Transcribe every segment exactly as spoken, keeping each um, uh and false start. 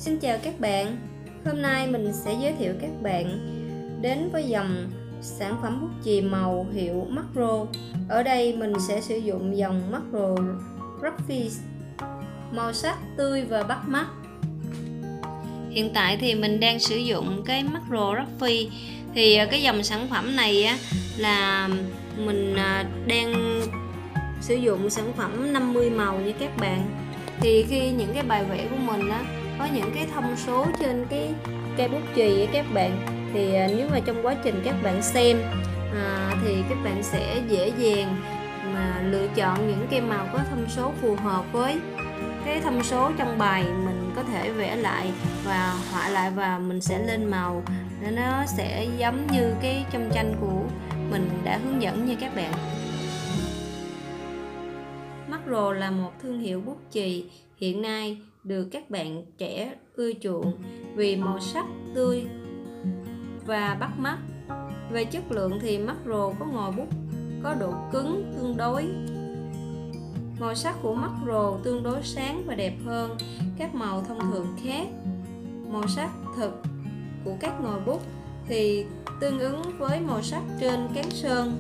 Xin chào các bạn, hôm nay mình sẽ giới thiệu các bạn đến với dòng sản phẩm bút chì màu hiệu Macro. Ở đây mình sẽ sử dụng dòng Macro Roughy, màu sắc tươi và bắt mắt. Hiện tại thì mình đang sử dụng cái Macro Roughy. Thì cái dòng sản phẩm này á, là mình đang sử dụng sản phẩm năm mươi màu nha các bạn. Thì khi những cái bài vẽ của mình á, có những cái thông số trên cái cây bút chì với các bạn, thì nếu mà trong quá trình các bạn xem à, thì các bạn sẽ dễ dàng mà lựa chọn những cây màu có thông số phù hợp với cái thông số trong bài. Mình có thể vẽ lại và họa lại và mình sẽ lên màu để nó sẽ giống như cái trong tranh của mình đã hướng dẫn nha các bạn. Macro là một thương hiệu bút chì hiện nay được các bạn trẻ ưa chuộng vì màu sắc tươi và bắt mắt. Về chất lượng thì Macro có ngòi bút có độ cứng tương đối. Màu sắc của Macro tương đối sáng và đẹp hơn các màu thông thường khác. Màu sắc thực của các ngòi bút thì tương ứng với màu sắc trên cán sơn.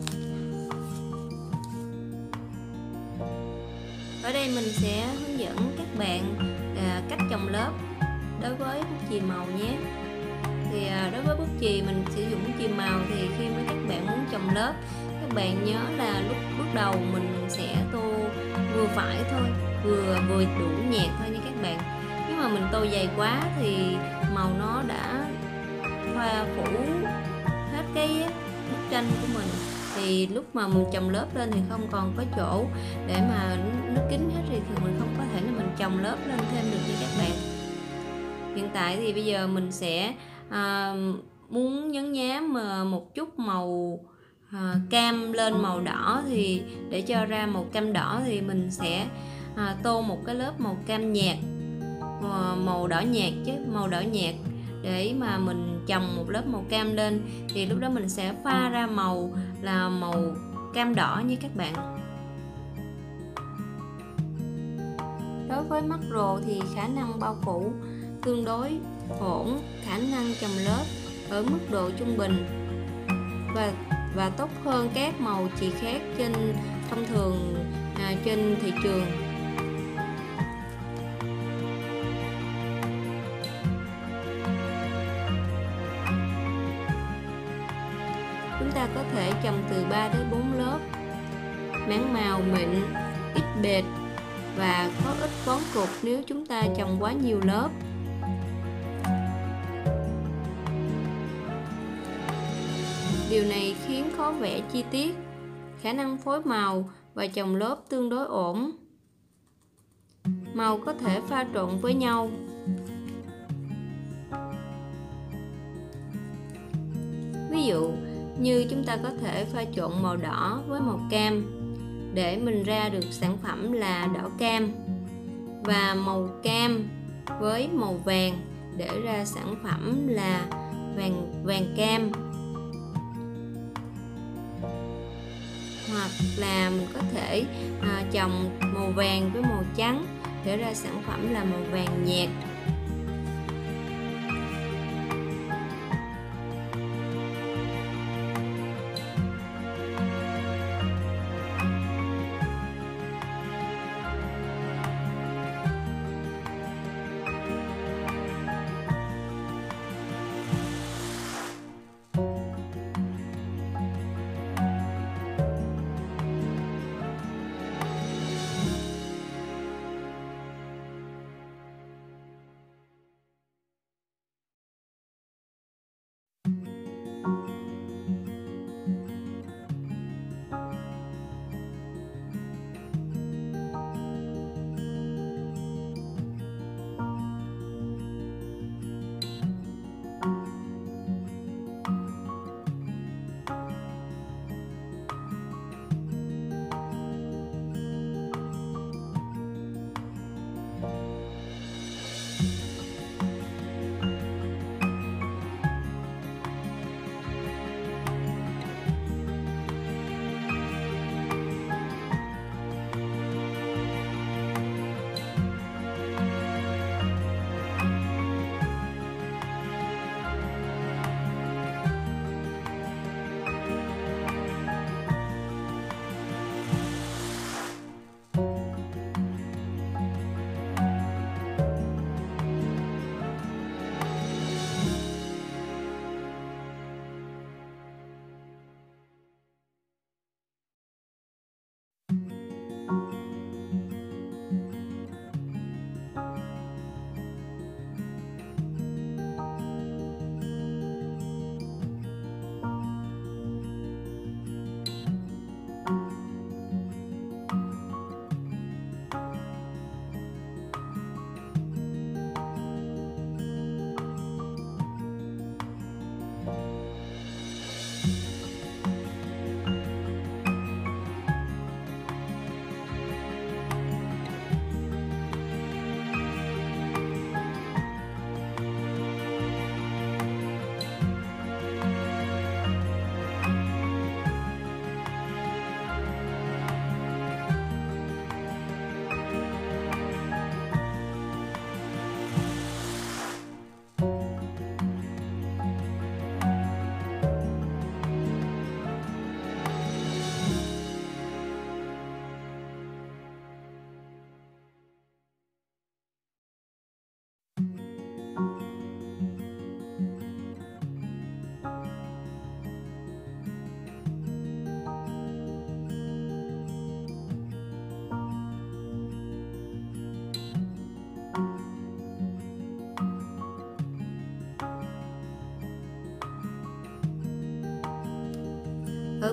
Ở đây mình sẽ hướng dẫn các bạn à, cách chồng lớp đối với bút chì màu nhé. Thì à, đối với bút chì mình sử dụng bút chì màu thì khi mà các bạn muốn chồng lớp, các bạn nhớ là lúc bước đầu mình sẽ tô vừa phải thôi, vừa vừa đủ nhạt thôi nha các bạn. Nếu mà mình tô dày quá thì màu nó đã thoa phủ hết cái bức tranh của mình, thì lúc mà mình chồng lớp lên thì không còn có chỗ để mà nó kín hết, thì thường mình không có thể là mình chồng lớp lên thêm được nha các bạn. Hiện tại thì bây giờ mình sẽ à, muốn nhấn nhá mà một chút màu à, cam lên màu đỏ, thì để cho ra màu cam đỏ thì mình sẽ à, tô một cái lớp màu cam nhạt, màu đỏ nhạt chứ màu đỏ nhạt để mà mình chồng một lớp màu cam lên, thì lúc đó mình sẽ pha ra màu là màu cam đỏ như các bạn. Đối với Macro thì khả năng bao phủ tương đối ổn, khả năng chồng lớp ở mức độ trung bình và và tốt hơn các màu chì khác trên thông thường à, trên thị trường. Chúng ta có thể chồng từ ba đến bốn lớp, mảng màu mịn, ít bệt và có ít vón cục nếu chúng ta chồng quá nhiều lớp. Điều này khiến khó vẽ chi tiết, khả năng phối màu và chồng lớp tương đối ổn. Màu có thể pha trộn với nhau. Ví dụ như chúng ta có thể pha trộn màu đỏ với màu cam để mình ra được sản phẩm là đỏ cam, và màu cam với màu vàng để ra sản phẩm là vàng vàng cam. Hoặc là mình có thể à, chồng màu vàng với màu trắng để ra sản phẩm là màu vàng nhạt.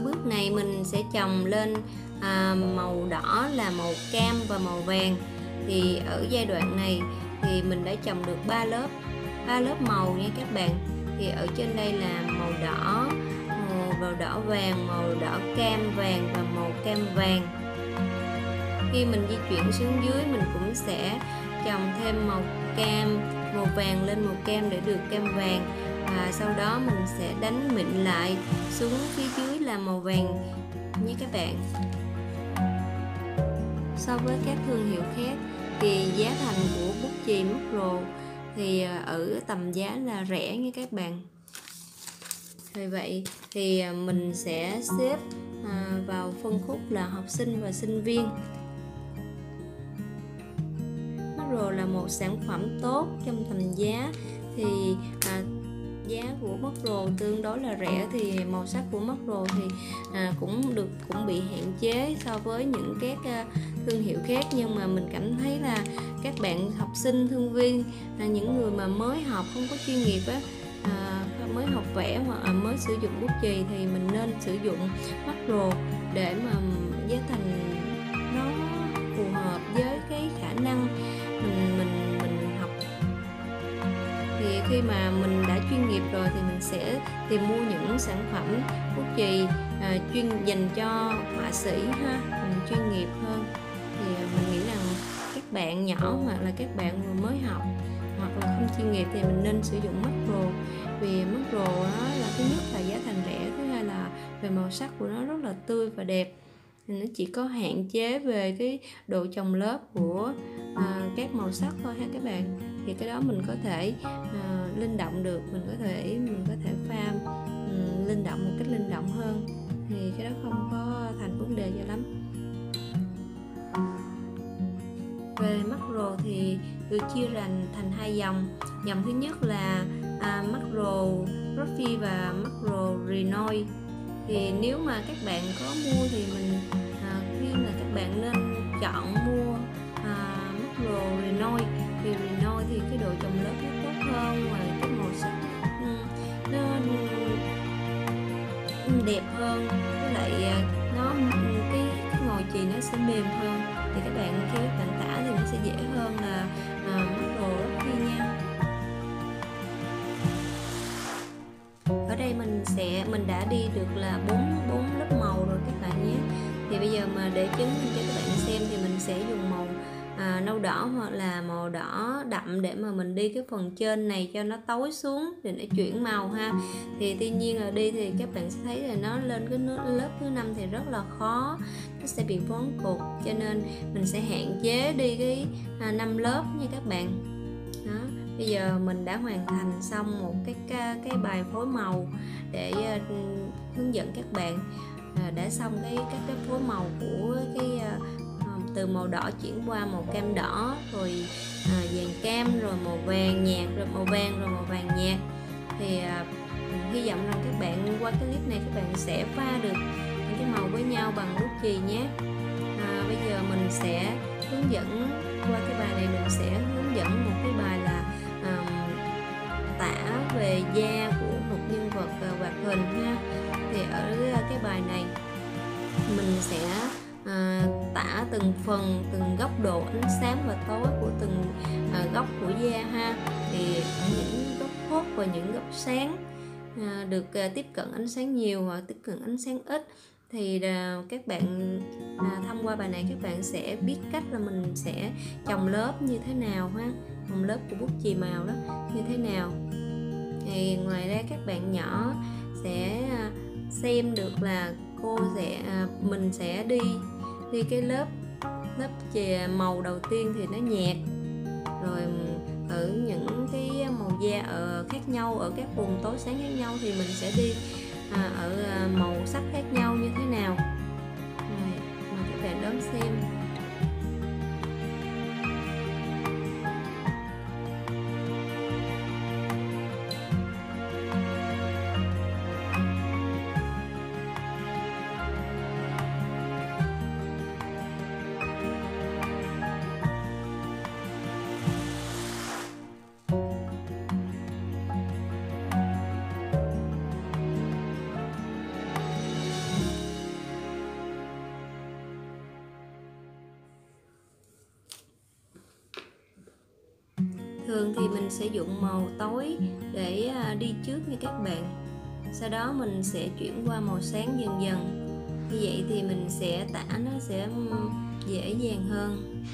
bước này mình sẽ chồng lên à, màu đỏ là màu cam và màu vàng. Thì ở giai đoạn này thì mình đã trồng được ba lớp ba lớp màu nha các bạn. Thì ở trên đây là màu đỏ, màu đỏ vàng, màu đỏ cam vàng và màu cam vàng. Khi mình di chuyển xuống dưới mình cũng sẽ trồng thêm màu cam, màu vàng lên màu cam để được cam vàng, và sau đó mình sẽ đánh mịn lại xuống phía dưới là màu vàng nhé các bạn. So với các thương hiệu khác thì giá thành của bút chì Macro thì ở tầm giá là rẻ nha các bạn. Vì vậy thì mình sẽ xếp vào phân khúc là học sinh và sinh viên. Macro là một sản phẩm tốt trong tầm giá, thì à, giá của Macro tương đối là rẻ, thì màu sắc của Macro thì à, cũng được cũng bị hạn chế so với những các à, thương hiệu khác. Nhưng mà mình cảm thấy là các bạn học sinh, thương viên, là những người mà mới học không có chuyên nghiệp á, à, mới học vẽ hoặc à, mới sử dụng bút chì thì mình nên sử dụng Macro để mà giá thành nó phù hợp với cái khả năng mình mình mình học. Thì khi mà mình đã chuyên nghiệp rồi thì mình sẽ tìm mua những sản phẩm bút chì à, chuyên dành cho họa sĩ ha, mình chuyên nghiệp hơn. Thì mình nghĩ rằng các bạn nhỏ hoặc là các bạn vừa mới học hoặc là không chuyên nghiệp thì mình nên sử dụng Macro. Vì Macro đó là thứ nhất là giá thành rẻ, thứ hai là về màu sắc của nó rất là tươi và đẹp. Thì nó chỉ có hạn chế về cái độ chồng lớp của à, các màu sắc thôi ha các bạn. Thì cái đó mình có thể à, linh động được, mình có thể mình có thể pha um, linh động một cách linh động hơn, thì cái đó không có thành vấn đề gì lắm. Về Macro thì được chia thành thành hai dòng. Dòng thứ nhất là à, Macro Roffie và Macro Renoir. Thì nếu mà các bạn có mua thì mình à, khuyên là các bạn nên chọn mua à, Macro Renoir. Vì Renoir thì cái độ chồng lớp nó tốt hơn, và cái màu sắc nó đẹp hơn, với lại nó cái, cái ngồi chì nó sẽ mềm hơn. Thì các bạn khi các bạn tả thì nó sẽ dễ hơn là à, Macro Roffie nha. Ở đây mình sẽ mình đã đi được là bốn bốn lớp màu rồi các bạn nhé. Thì bây giờ mà để chứng minh cho các bạn xem thì mình sẽ dùng màu à, nâu đỏ hoặc là màu đỏ đậm để mà mình đi cái phần trên này cho nó tối xuống để nó chuyển màu ha. Thì tuy nhiên là đi thì các bạn sẽ thấy là nó lên cái lớp thứ năm thì rất là khó, nó sẽ bị vón cục, cho nên mình sẽ hạn chế đi cái à, năm lớp nha các bạn. Đó. Bây giờ mình đã hoàn thành xong một cái cái bài phối màu để uh, hướng dẫn các bạn uh, đã xong cái các cái phối màu của cái uh, từ màu đỏ chuyển qua màu cam đỏ, rồi uh, vàng cam, rồi màu vàng nhạt, rồi màu vàng, rồi màu vàng nhạt. Thì uh, mình hy vọng rằng các bạn qua cái clip này các bạn sẽ pha được những cái màu với nhau bằng bút chì nhé. Uh, bây giờ mình sẽ hướng dẫn qua cái bài này, mình sẽ hướng dẫn một cái bài là um, tả về da của một nhân vật uh, hoạt hình ha. Thì ở cái bài này mình sẽ uh, tả từng phần, từng góc độ ánh sáng và tối của từng uh, góc của da ha. Thì ở những góc hốt và những góc sáng uh, được uh, tiếp cận ánh sáng nhiều hoặc tiếp cận ánh sáng ít, thì uh, các bạn uh, thông qua bài này các bạn sẽ biết cách là mình sẽ chồng lớp như thế nào ha, chồng lớp của bút chì màu đó như thế nào. Thì ngoài ra các bạn nhỏ sẽ uh, xem được là cô sẽ uh, mình sẽ đi đi cái lớp lớp chì màu đầu tiên thì nó nhạt, rồi ở những cái màu da ở khác nhau, ở các vùng tối sáng khác nhau thì mình sẽ đi À, ở à, màu sắc khác nhau như thế nào. Rồi, mời các bạn đón xem. Thường thì mình sẽ dùng màu tối để đi trước nha các bạn. Sau đó mình sẽ chuyển qua màu sáng dần dần. Như vậy thì mình sẽ tả nó sẽ dễ dàng hơn.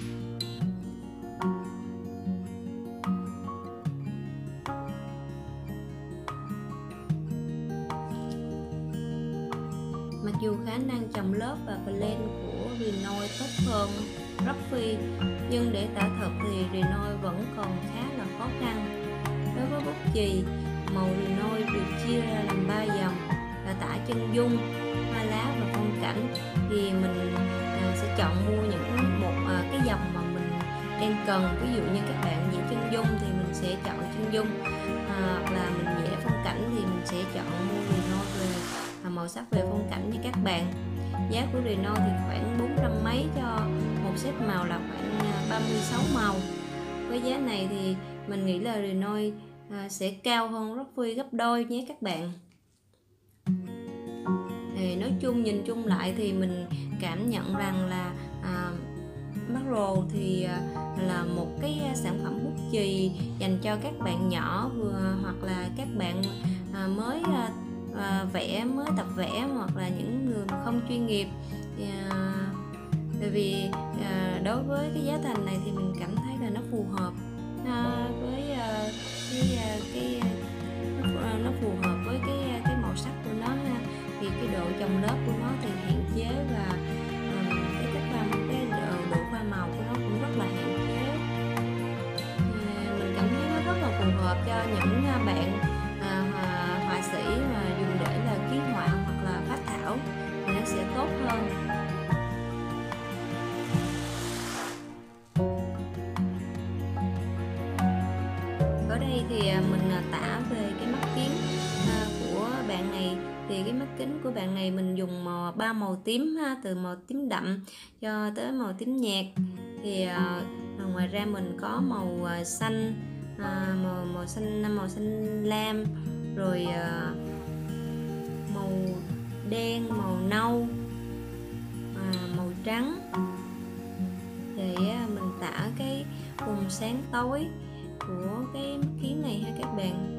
Mặc dù khả năng chồng lớp và blend của Renoir tốt hơn Rockfield, nhưng để tả thật thì Renoir vẫn còn khá là khó khăn. Đối với bút chì, màu Renoir được chia ra làm ba dòng là tả chân dung, hoa lá và phong cảnh. Thì mình sẽ chọn mua những một cái dòng mà mình đang cần. Ví dụ như các bạn vẽ chân dung thì mình sẽ chọn chân dung, hoặc là mình vẽ phong cảnh thì mình sẽ chọn mua Renoir về màu sắc về phong cảnh nha các bạn. Giá của Renoir thì khoảng bốn trăm mấy cho một set màu là khoảng ba mươi sáu màu. Với giá này thì mình nghĩ là Renoir sẽ cao hơn Rockfield gấp đôi nhé các bạn. Thì nói chung nhìn chung lại thì mình cảm nhận rằng là à, Macro thì à, là một cái sản phẩm bút chì dành cho các bạn nhỏ vừa hoặc là các bạn à, mới à, à, vẽ mới tập vẽ, hoặc là những người không chuyên nghiệp. À, bởi vì à, đối với cái giá thành này thì mình cảm thấy là nó phù hợp à, với à, cái, à, cái nó, nó phù hợp với cái cái màu sắc của nó ha. Thì cái độ chồng lớp của nó thì hạn chế, và um, cái cách pha cái độ, độ pha màu của nó cũng rất là hạn chế. À, mình cảm thấy nó rất là phù hợp cho những bạn à, họa sĩ mà dùng để là ký họa hoặc là phác thảo thì nó sẽ tốt hơn. Ở đây thì mình tả về cái mắt kiến của bạn này. Thì cái mắt kính của bạn này mình dùng màu ba màu tím ha, từ màu tím đậm cho tới màu tím nhạt. Thì à, ngoài ra mình có màu à, xanh, à, màu màu xanh màu xanh lam, rồi à, màu đen, màu nâu, à, màu trắng, để à, mình tả cái vùng sáng tối của cái mắt kiến này ha các bạn.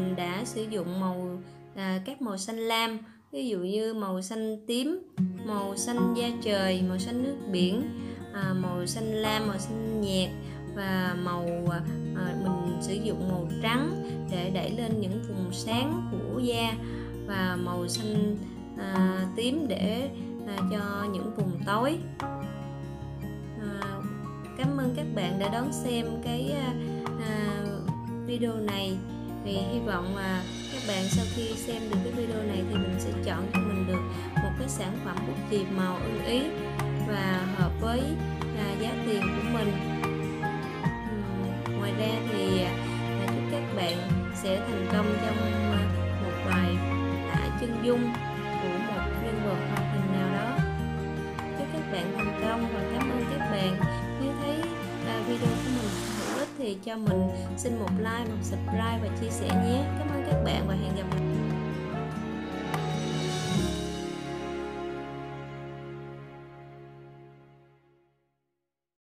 mình đã sử dụng màu à, các màu xanh lam, ví dụ như màu xanh tím, màu xanh da trời, màu xanh nước biển, à, màu xanh lam, màu xanh nhạt, và màu à, mình sử dụng màu trắng để đẩy lên những vùng sáng của da, và màu xanh à, tím để à, cho những vùng tối. à, Cảm ơn các bạn đã đón xem cái à, video này. Thì hy vọng là các bạn sau khi xem được cái video này thì mình sẽ chọn cho mình được một cái sản phẩm bút chì màu ưng ý và hợp với à, giá tiền của mình. uhm, ngoài ra thì à, chúc các bạn sẽ thành công trong à, một bài tả chân dung của một nhân vật hoạt hình nào đó. Chúc các bạn thành công và cảm ơn các bạn. Nếu thấy à, video của mình hữu ích thì cho mình xin một like, một subscribe và chia sẻ nhé. Cảm ơn các bạn và hẹn gặp lại.